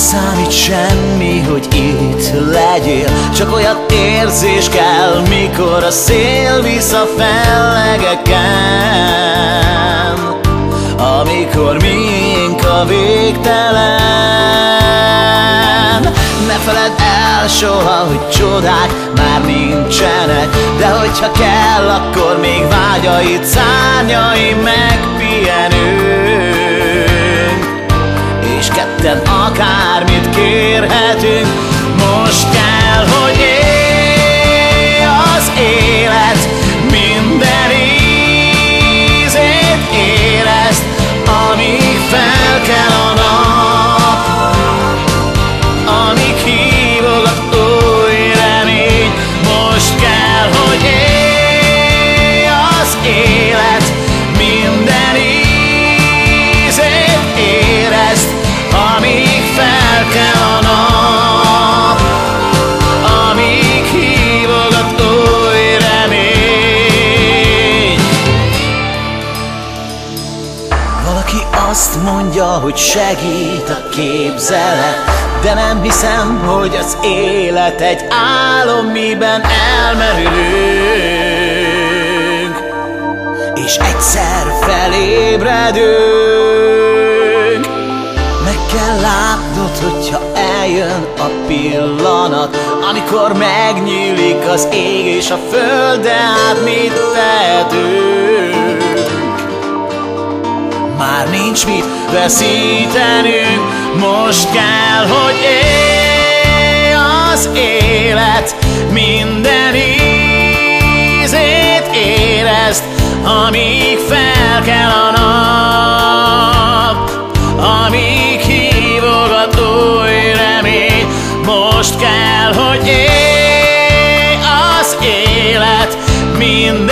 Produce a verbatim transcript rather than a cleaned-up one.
számít semmi, hogy itt legyél, csak olyan érzés kell, mikor a szél visz a fellegeken, amikor miénk a végtelen. Ne feledd el soha, hogy csodák már nincsenek, de hogyha kell, akkor még vágyaid szárnyai megpihenünk, és ketten akármit kérhetünk. Most kell, hogy élj az élet, minden ízét érezd, amíg fel kell a nap, amíg hívogat új remény. Most kell, hogy élj az élet, minden ízét érezd, amíg fel kell a nap, amíg hívogat új remény. Valaki azt mondja, hogy segít a képzelet, de nem hiszem, hogy az élet egy álom, miben elmerülünk, és egyszer felébredünk. Meg kell látnod, hogyha eljön a pillanat, amikor megnyílik az ég és a föld, de hát mit tehetünk? Már nincs mit veszítenünk. Most kell, hogy élj az élet, minden ízét érezd, amíg fel kell a nap, amíg hívogat új remény. Most kell, hogy élj az élet, minden